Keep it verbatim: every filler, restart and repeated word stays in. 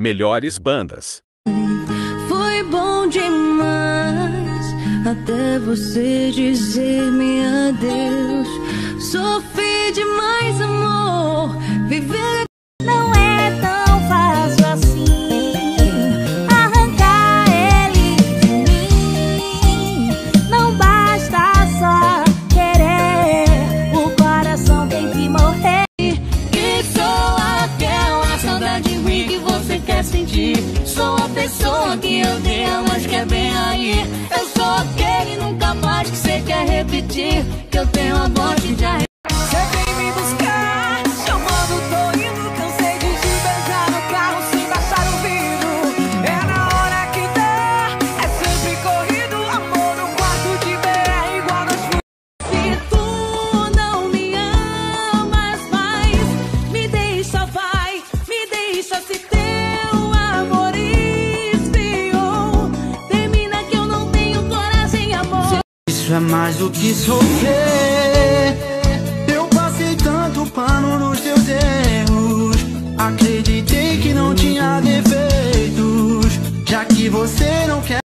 Melhores bandas. Foi bom demais até você dizer-me adeus. Sofri demais, amor. Viver não é tão fácil assim. Arrancar ele de mim. Não basta só querer. O coração tem que morrer. que sou aquela saudade ruim que você quer sentir. Sou a pessoa que eu dei a mas que é bem aí. Eu sou aquele nunca mais que você quer repetir. Que eu tenho a voz de arrepentir. Você vem me buscar, chamando, tô indo. Cansei de te beijar no carro sem baixar o vidro. É na hora que dá, é sempre corrido. Amor no quarto de B R igual nós fomos. Se tu não me amas mais, me deixa, vai, me deixa. Se teu amor esfriou, termina que eu não tenho coragem, amor. Isso é mais do que sofrer. Eu passei tanto pano nos teus erros. Acreditei que não tinha defeitos, já que você não quer.